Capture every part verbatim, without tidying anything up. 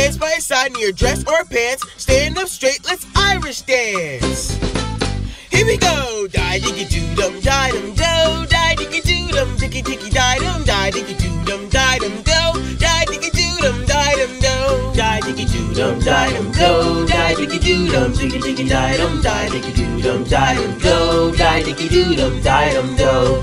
Hands by your side in your dress or pants. Stand up straight, let's Irish dance. Here we go. Die diggy doo dum, die dum do. Die diggy doo dum, diggy diggy die dum, die diggy doo dum, die dum do. Die diggy doo dum, die dum do. Die diggy doo dum, die dum do. Die diggy doo dum, diggy diggy die dum, die diggy doo dum, die dum do. Die diggy doo dum, die dum do.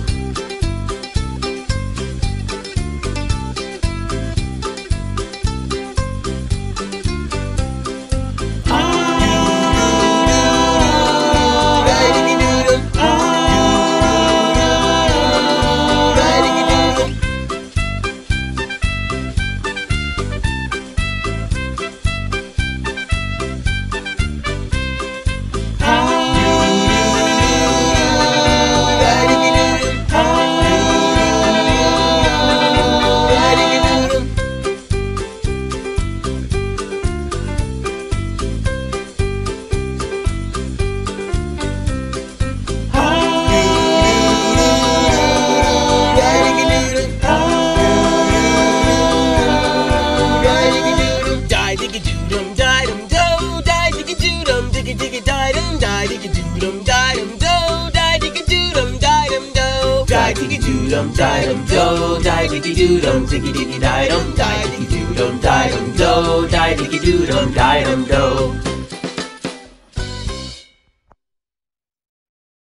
Diggy die dum, die diggy doo dum, die dum do. Die diggy doo dum, die dum do. Die diggy doo dum, die dum do. Die diggy doo dum, diggy diggy die dum, die diggy doo dum, die dum do. Die diggy doo dum, die dum do.